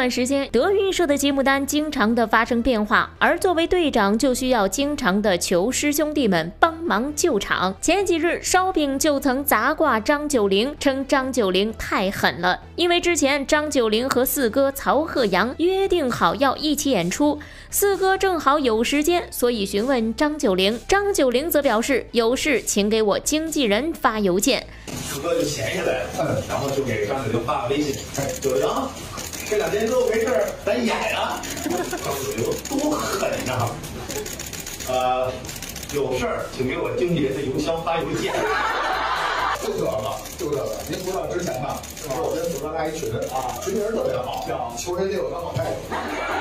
段时间，德云社的节目单经常的发生变化，而作为队长就需要经常的求师兄弟们帮忙救场。前几日，烧饼就曾砸挂张九龄，称张九龄太狠了，因为之前张九龄和四哥曹鹤阳约定好要一起演出，四哥正好有时间，所以询问张九龄。张九龄则表示有事请给我经纪人发邮件。 四哥就闲下来，然后就给张九龄发个微信：“九龄，这2天之后没事咱演啊。”张九龄多狠呐！有事儿请给我经纪人的邮箱发邮件。 就这个，您不知道之前吧？是我跟四哥拉一群啊，群名特别好，叫“求人得有个好态度”。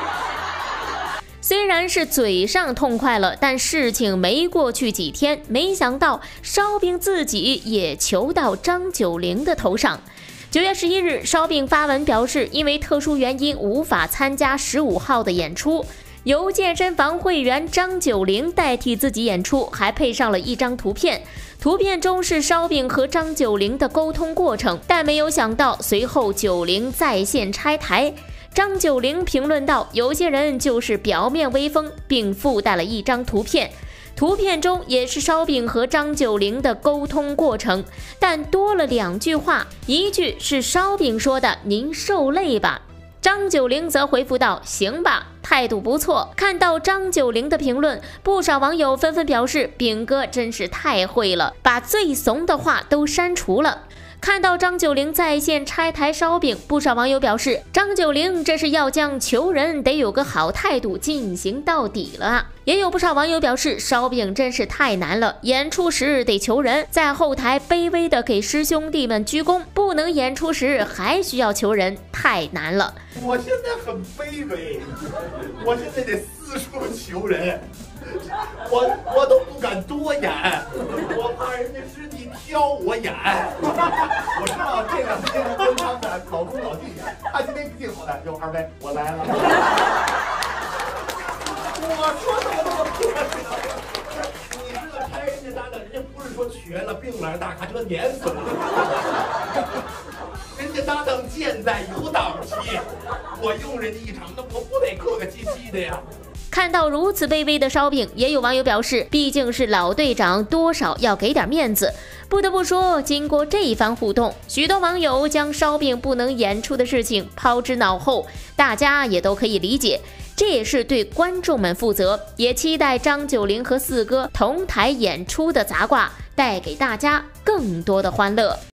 虽然是嘴上痛快了，但事情没过去几天，没想到烧饼自己也求到张九龄的头上。9月11日，烧饼发文表示，因为特殊原因无法参加15号的演出，由健身房会员张九龄代替自己演出，还配上了一张图片。图片中是烧饼和张九龄的沟通过程，但没有想到随后九龄在线拆台。张九龄评论道：“有些人就是表面威风，并附带了一张图片。图片中也是烧饼和张九龄的沟通过程，但多了2句话，一句是烧饼说的‘您受累吧’，张九龄则回复道‘行吧’，态度不错。”看到张九龄的评论，不少网友纷纷表示：“饼哥真是太会了，把最怂的话都删除了。”看到张九龄在线拆台烧饼，不少网友表示，张九龄这是要将求人得有个好态度进行到底了。也有不少网友表示，烧饼真是太难了，演出时得求人，在后台卑微的给师兄弟们鞠躬，不能演出时还需要求人，太难了。 我现在很卑微，我现在得四处求人，我都不敢多演，我怕人家师弟挑我演。我知道这2天跟他们老公老弟演，他今天进后来，有2位我来了。我说怎么那么客气？你知道拍人家搭档，人家不是说瘸了、病了，大卡车碾死了，人家搭档健在有档期，我用人家一场，那我不得客客气气的呀。 看到如此卑微的烧饼，也有网友表示，毕竟是老队长，多少要给点面子。不得不说，经过这一番互动，许多网友将烧饼不能演出的事情抛之脑后，大家也都可以理解，这也是对观众们负责，也期待张九龄和四哥同台演出的砸挂带给大家更多的欢乐。